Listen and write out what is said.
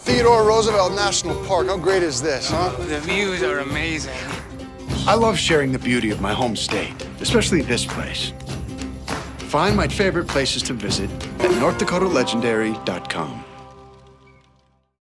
Theodore Roosevelt National Park. How great is this, huh? The views are amazing. I love sharing the beauty of my home state, especially this place. Find my favorite places to visit at NorthDakotaLegendary.com.